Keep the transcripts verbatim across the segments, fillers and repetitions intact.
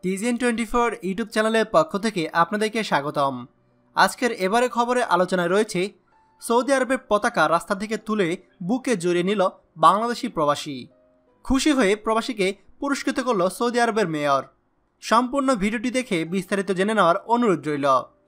টিজেন twenty four YouTube চ্যানেলের পক্ষ থেকে আপনাদেরকে স্বাগতম। আজকের এবারে খবরে আলোচনায় রয়েছে সৌদি আরবের পতাকা রাস্তা থেকে তুলে বুকে জড়িয়ে নিল বাংলাদেশি প্রবাসী। খুশি হয়ে প্রবাসীকে পুরস্কৃত করল সৌদি আরবের মেয়র। সম্পূর্ণ ভিডিওটি দেখে বিস্তারিত জেনে নেওয়ার অনুরোধ রইল।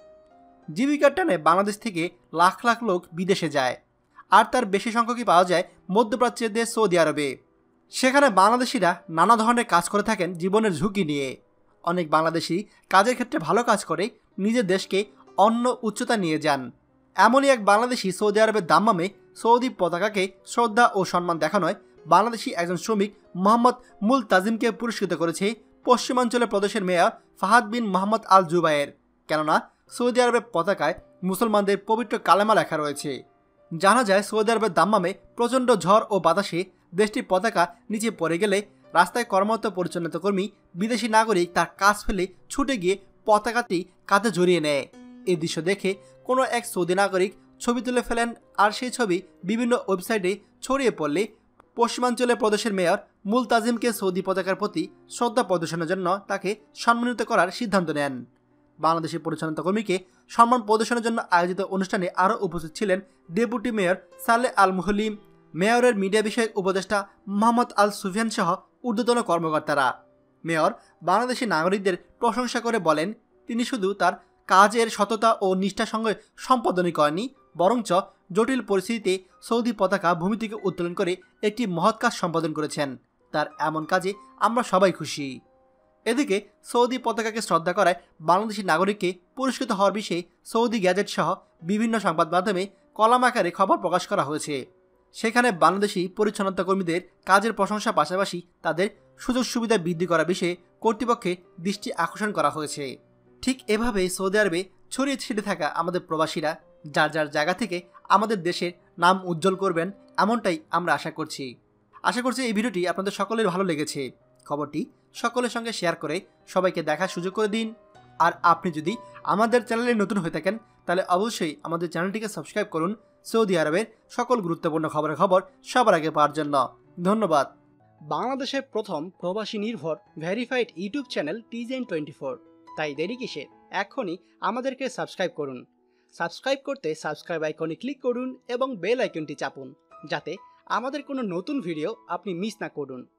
জীবিকার টানে বাংলাদেশ থেকে লাখ লাখ লোক বিদেশে যায়, আর তার বেশি সংখ্যকই পাওয়া যায় মধ্যপ্রাচ্যের দেশ সৌদি আরবে। সেখানে বাংলাদেশিরা নানা ধরনের কাজ করে থাকেন জীবনের ঝুঁকি নিয়ে। অনেক বাংলাদেশি কাজের ক্ষেত্রে ভালো কাজ করে নিজের দেশকে অন্য উচ্চতা নিয়ে যান। এমনই এক বাংলাদেশি সৌদি আরবের দাম্মামে সৌদি পতাকাকে শ্রদ্ধা ও সম্মান দেখানোয় বাংলাদেশি একজন শ্রমিক মোহাম্মদ মুলতাজিমকে পুরস্কৃত করেছে পশ্চিমাঞ্চলের প্রদেশের mayor Fahad bin Mohammed Al Zubair. কেননা সৌদি আরবের পতাকায় মুসলমানদের পবিত্র কালেমা লেখা রয়েছে। জানা যায় সৌদি আরবের দাম্মামে প্রচণ্ড ঝড় ও বাতাসে দেশটির পতাকা নিচে পড়ে গেলে রাস্তায় কর্মরত পরিচ্ছন্নতা কর্মী বিদেশি নাগরিক তার কাজ ফেলে ছুটে গিয়ে পতাকাটি কাঁধে জড়িয়ে নেয়। এই দৃশ্য দেখে কোনো এক সৌদি নাগরিক ছবি তুলে ফেলেন, আর সেই ছবি বিভিন্ন ওয়েবসাইটে ছড়িয়ে পড়লে পশ্চিমাঞ্চলের প্রদেশের মেয়র মুলতাজিমকে সৌদি পতাকার প্রতি শ্রদ্ধা প্রদর্শনের জন্য তাকে সম্মানিত করার সিদ্ধান্ত নেন। বাংলাদেশের পরিচ্ছন্নতা কর্মীকে সম্মান প্রদর্শনের জন্য আয়োজিত অনুষ্ঠানে আরও উপস্থিত ছিলেন deputy mayor Saleh Al Muhlim, মেয়রের মিডিয়া বিষয়ক উপদেষ্টা মোহাম্মদ আল সুফিয়ান সহ ঊর্ধ্বতন কর্মকর্তারা। মেয়র বাংলাদেশি নাগরিকদের প্রশংসা করে বলেন, তিনি শুধু তার কাজের সততা ও নিষ্ঠার সঙ্গে সম্পাদনই করেনি, বরঞ্চ জটিল পরিস্থিতিতে সৌদি পতাকা ভূমি থেকে উত্তোলন করে একটি মহৎ কাজ সম্পাদন করেছেন। তার এমন কাজে আমরা সবাই খুশি। এদিকে সৌদি পতাকাকে শ্রদ্ধা করায় বাংলাদেশি নাগরিককে পুরস্কৃত হওয়ার বিষয়ে সৌদি গ্যাজেট সহ বিভিন্ন সংবাদ মাধ্যমে কলাম আকারে খবর প্রকাশ করা হয়েছে। সেখানে বাংলাদেশি পরিচ্ছন্নতা কর্মীদের কাজের প্রশংসার পাশাপাশি তাদের সুযোগ সুবিধা বৃদ্ধি করার বিষয়ে কর্তৃপক্ষের দৃষ্টি আকর্ষণ করা হয়েছে। ঠিক এভাবেই সৌদি আরবে ছড়িয়ে ছিটিয়ে থাকা আমাদের প্রবাসীরা যার যার জায়গা থেকে আমাদের দেশের নাম উজ্জ্বল করবেন, এমনটাই আমরা আশা করছি। আশা করছি এই ভিডিওটি আপনাদের সকলের ভালো লেগেছে। খবরটি সকলের সঙ্গে শেয়ার করে সবাইকে দেখার সুযোগ করে দিন। আর আপনি যদি আমাদের চ্যানেলে নতুন হয়ে থাকেন তাহলে অবশ্যই আমাদের চ্যানেলটিকে সাবস্ক্রাইব করুন সৌদি আরবের সকল গুরুত্বপূর্ণ খবরের খবর সবার আগে পাওয়ার জন্য। ধন্যবাদ। বাংলাদেশের প্রথম প্রবাসী নির্ভর ভেরিফাইড ইউটিউব চ্যানেল টিজেন টোয়েন্টি ফোর। তাই দেরি কিসের, এখনই আমাদেরকে সাবস্ক্রাইব করুন। সাবস্ক্রাইব করতে সাবস্ক্রাইব আইকনে ক্লিক করুন এবং বেল আইকনটি চাপুন, যাতে আমাদের কোনো নতুন ভিডিও আপনি মিস না করুন।